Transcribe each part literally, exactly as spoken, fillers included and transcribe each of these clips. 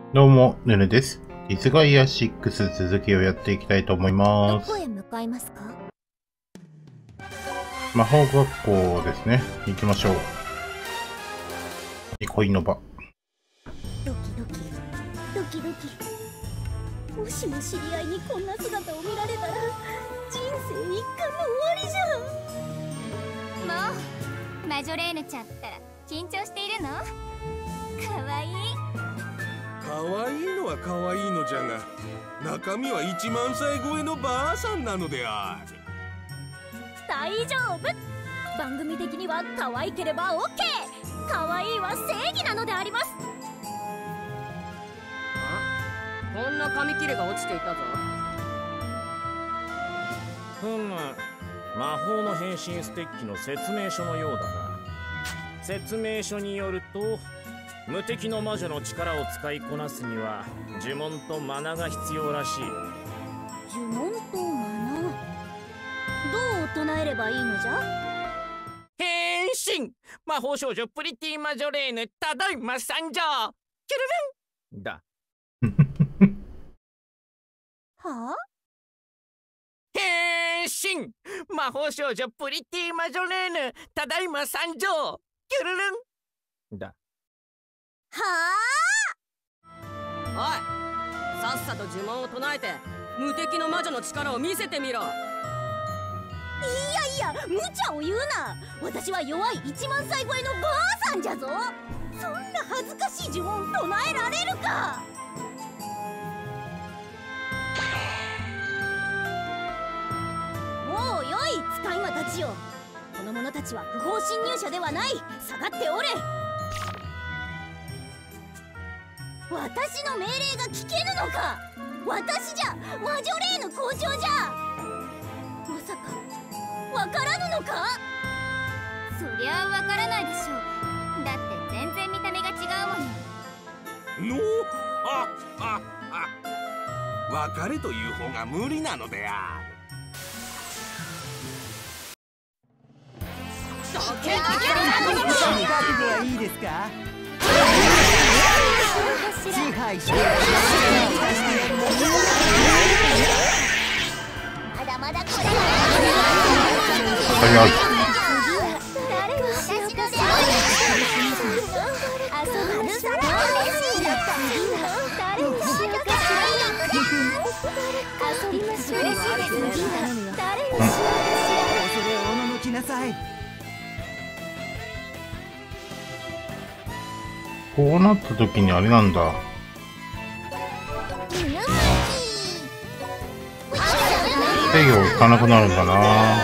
どうも、ぬぬです。ディスガイアシックス続きをやっていきたいと思います。 どこへ向かいますか？ 魔法学校ですね。行きましょう。憩いの場。 ドキドキ、ドキドキ。もしも知り合いにこんな姿を見られたら、人生一貫の終わりじゃん。 もう、マジョレーヌちゃんったら緊張しているの？かわいい。 可愛いのは可愛いのじゃが、中身はいちまんさい超えのばあさんなのである。 大丈夫。番組的には可愛ければ オーケー。可愛いは正義なのであります。 あ、こんな紙切れが落ちていたぞ。 ふむ、魔法の変身ステッキの説明書のようだな。説明書によると、無敵の魔女の力を使いこなすには呪文とマナが必要らしい。 呪文とマナ、どう唱えればいいのじゃ？ 変身魔法少女プリティマジョレーヌただいま参上。キュルルンだ。 はあ？ 変身魔法少女プリティマジョレーヌただいま参上。キュルルンだ。 はおい、さっさと呪文を唱えて無敵の魔女の力を見せてみろ。 あ？いやいや、無茶を言うな。私は弱いいちまんさい超えのばあさんじゃぞ。そんな恥ずかしい呪文唱えられるか？もうよい、使い魔たちよ。この者たちは不法侵入者ではない。下がっておれ。私の命令が聞けぬのか？私じゃマジョレーヌ校長じゃ。まさかわからぬのか？ そりゃわからないでしょう。だって全然見た目が違うもの。 のあああ別れという方が無理なのである。 どけどけいいですか？支配してまだまだこれ早い。 誰が私ので遊ぶのさら嬉しいな。誰にしようかしら。遊びましょう。嬉しいです。誰にしようかしら。 恐れおののきなさい。 こうなった時にあれなんだ。制御いかなくなるんだな。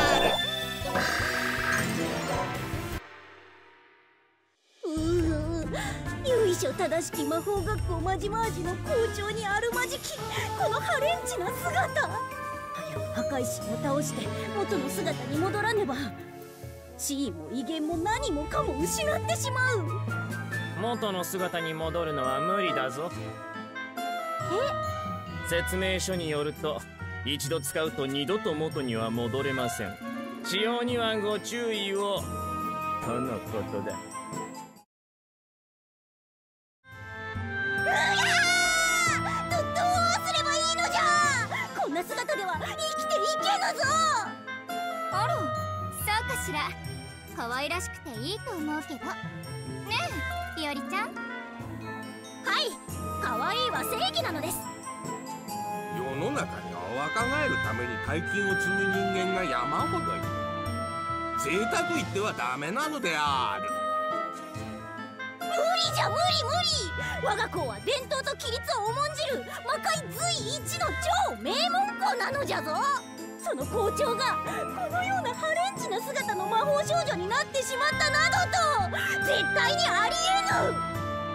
うう、由緒正しき魔法学校マジマージの校長にあるまじきこのハレンチな姿。破壊神を倒して元の姿に戻らねば、地位も威厳も何もかも失ってしまう。 元の姿に戻るのは無理だぞ。 え？ 説明書によると、一度使うと二度と元には戻れません。使用にはご注意をとのことだ。 うやー！ど、どうすればいいのじゃ。こんな姿では生きていけぬぞ。 あら、そうかしら。可愛らしくていいと思うけど。ねえ、いおりちゃん。 はい、可愛いは正義なのです。 世の中には若返るために大金を積む人間が山ほどいる。贅沢言ってはダメなのである。 無理じゃ無理無理。我が校は伝統と規律を重んじる魔界随一の超名門校なのじゃぞ。その校長がこのようなハレンチな姿の魔法少女になってしまったなどと絶対にありえぬ。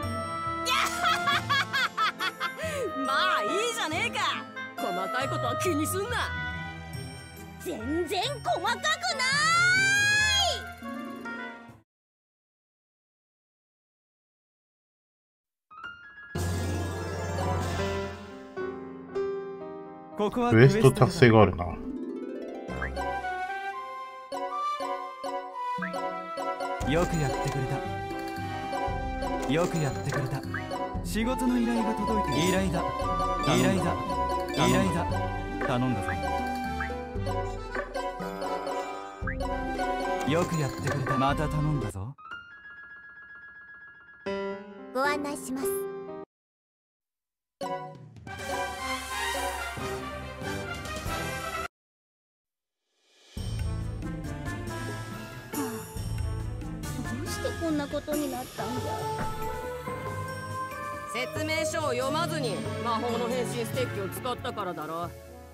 まあいいじゃねえか。細かいことは気にすんな。 全然細かくない。 ここはクエスト達成があるな。 よくやってくれた。よくやってくれた。 仕事の依頼が届いて依頼だ依頼だ依頼だ頼んだぞ。よくやってくれた。また頼んだぞ。 ご案内します。 どうしてこんなことになったんじゃ。 説明書を読まずに魔法の変身ステッキを使ったからだろ。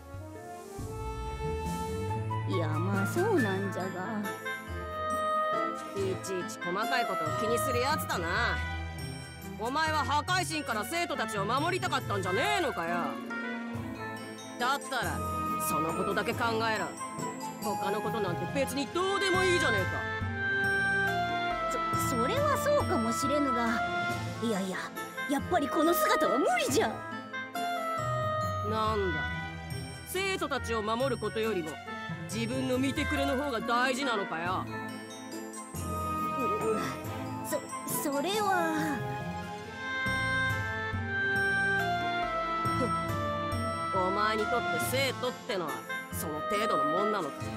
いや、まあそうなんじゃが、 いちいち細かいことを気にするやつだな。お前は破壊神から生徒たちを守りたかったんじゃねえのかよ。だったらそのことだけ考えろ。他のことなんて別にどうでもいいじゃねえそそれはそうかもしれぬが、いやいや、やっぱりこの姿は無理じゃ。 か。なんだ、生徒たちを守ることよりも自分の見てくれの方が大事なのかよ。 うそそれは。 お前にとって生徒ってのはその程度のもんなのか。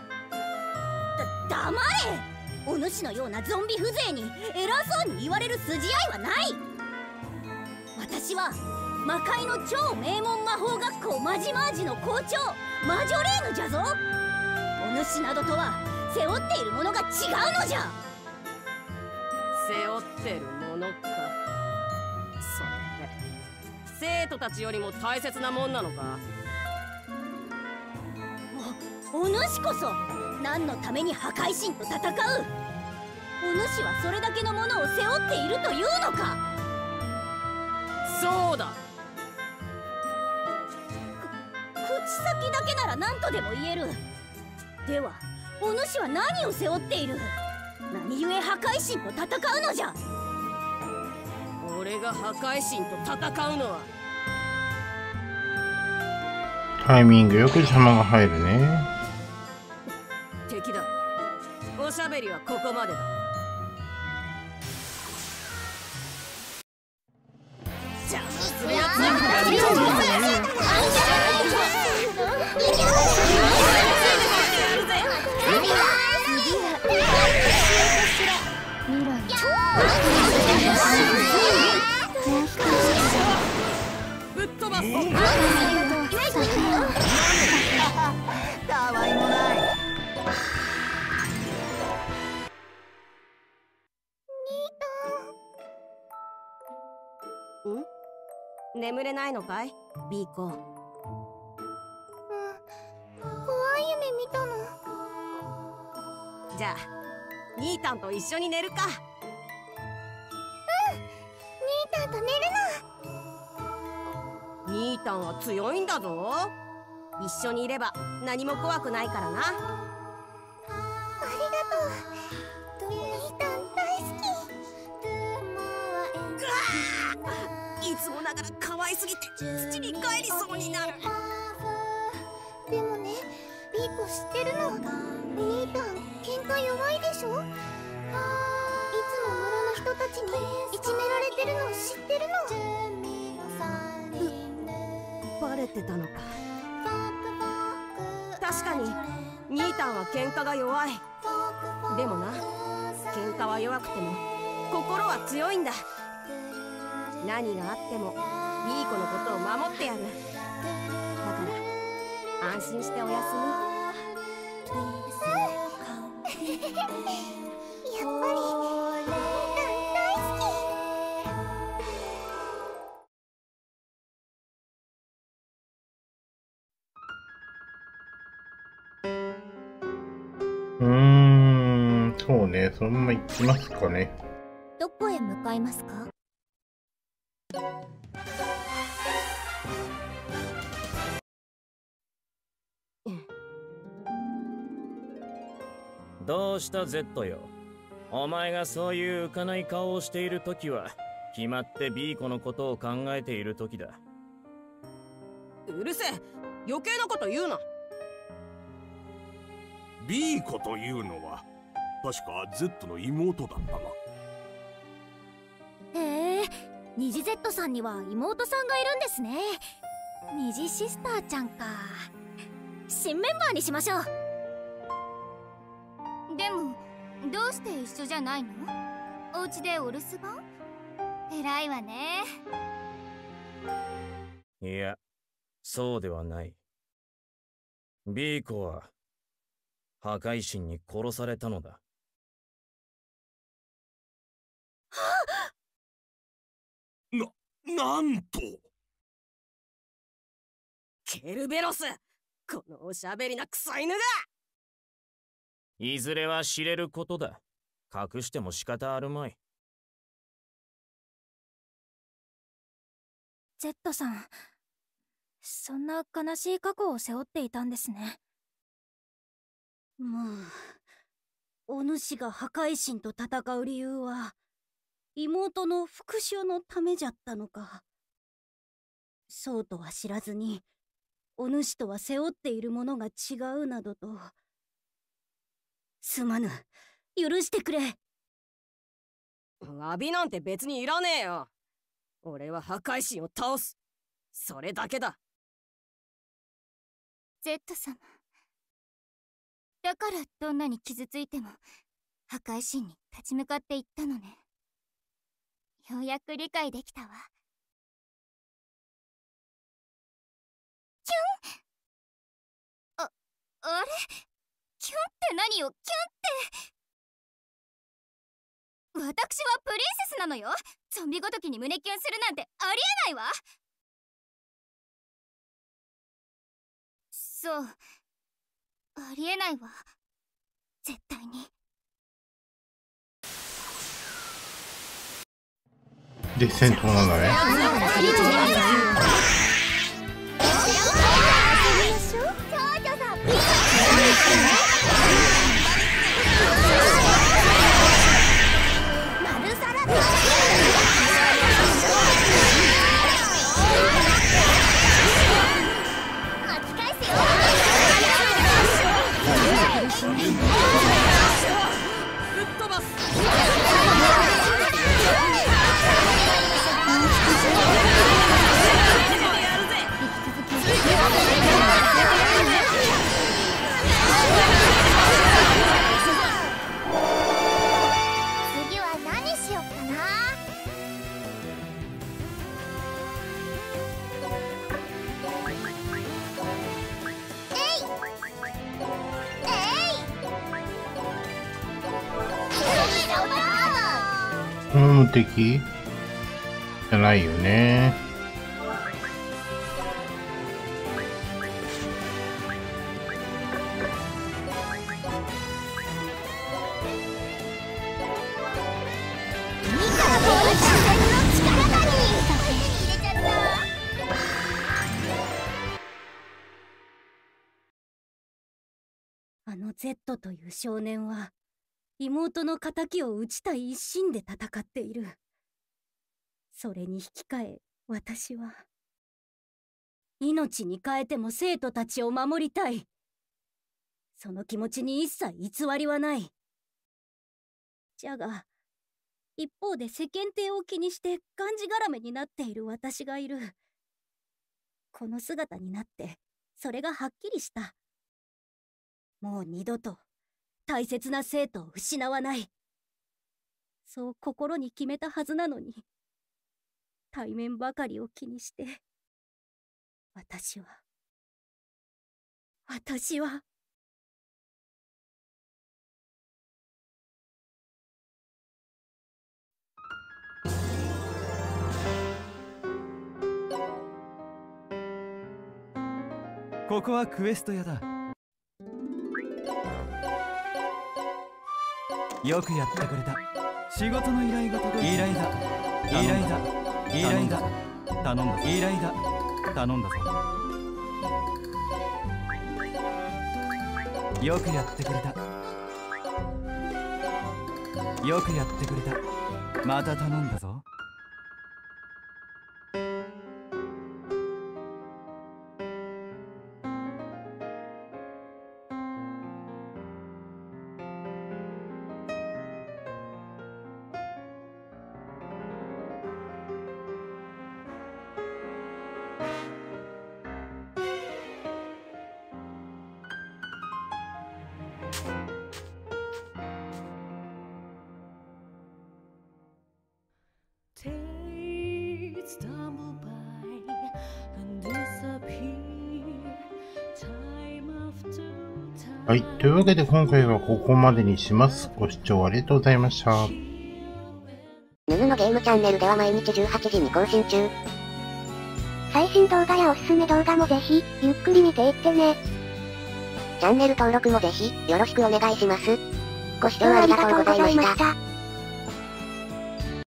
だ黙れ。お主のようなゾンビ風情に偉そうに言われる筋合いはない。私は魔界の超名門魔法学校マジマージの校長マジョレーヌじゃぞ。お主などとは背負っているものが違うのじゃ。 背負ってるものか。それって生徒たちよりも大切なもんなのか。 おお主こそ何のために破壊神と戦う。お主はそれだけのものを背負っているというのか。 そうだ。 口先だけなら何とでも言える。ではお主は何を背負っている。何故破壊神と戦うのじゃ。 俺が破壊神と戦うのは。 タイミングよく邪魔が入るね。 敵だ。おしゃべりはここまでだ。邪魔するやつなんかいるんだ。ぶっ飛ばす。 たわいもない。 ん？眠れないのかい、ビーコ。 怖い夢見たの。 じゃあニータンと一緒に寝るか。 うん、ニータンと寝るの。 ニータンは強いんだぞ。一緒にいれば何も怖くないからな。 ありがとう。ニータン大好き。 いつもながら可愛すぎて土に帰りそうになる。 でもね、ビーコ知ってるの。ニータン喧嘩弱いでしょ。いつも村の人たちにいじめられてるの知ってるの。 バレてたのか。確かにニータンは喧嘩が弱い。でもな、喧嘩は弱くても心は強いんだ。何があってもビーコのことを守ってやる。だから安心しておやすみ。 やっぱりニータン大好き。 うーん、そうね、そのまま行きますかね。 どこへ向かいますか？ どうした Z よ。お前がそういう浮かない顔をしているときは決まってビーコのことを考えているときだ。 うるせえ、余計なこと言うな。 ビーコというのは確か Z の妹だったな。 へえ、 虹 Z さんには妹さんがいるんですね。虹シスターちゃんか。新メンバーにしましょう。 でもどうして一緒じゃないの？お家でお留守番？偉いわね。 いや、そうではない。ビーコは破壊神に殺されたのだ。 な、なんと。 ケルベロス、このおしゃべりな臭い犬が。 いずれは知れることだ。隠しても仕方あるまい。 Z さん、そんな悲しい過去を背負っていたんですね。 まあ、お主が破壊神と戦う理由は妹の復讐のためじゃったのか。そうとは知らずにお主とは背負っているものが違うなどと。すまぬ、許してくれ。 詫びなんて別にいらねえよ。俺は破壊神を倒す、それだけだ。 Z 様だからどんなに傷ついても破壊神に立ち向かっていったのね。ようやく理解できたわ。キュン。あ、あれキュンって何よ、キュンって。私はプリンセスなのよ。ゾンビごときに胸キュンするなんてありえないわ。そう、ありえないわ、絶対に。 で、戦闘なんだね。無敵じゃないよね。 あの Z という少年は妹の仇を討ちたい一心で戦っている。それに引き換え私は命に代えても生徒たちを守りたい。その気持ちに一切偽りはない。じゃが一方で世間体を気にしてがんじがらめになっている私がいる。この姿になってそれがはっきりした。もう二度と大切な生徒を失わない。そう心に決めたはずなのに、対面ばかりを気にして私は私はここはクエスト屋だ。よくやってくれた。仕事の依頼が届いた。依頼だ依頼だ依頼だ頼んだぞ。依頼だ頼んだぞ。よくやってくれた。よくやってくれた。また頼んだぞ。 はい。というわけで今回はここまでにします。ご視聴ありがとうございました。 ヌヌのゲームチャンネルでは毎日じゅうはちじに更新中。最新動画やおすすめ動画もぜひ、ゆっくり見ていってね。チャンネル登録もぜひ、よろしくお願いします。ご視聴ありがとうございました。